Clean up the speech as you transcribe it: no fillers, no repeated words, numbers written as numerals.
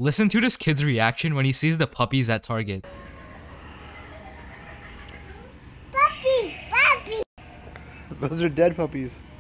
Listen to this kid's reaction when he sees the puppies at Target. Puppy! Puppy! Those are dead puppies.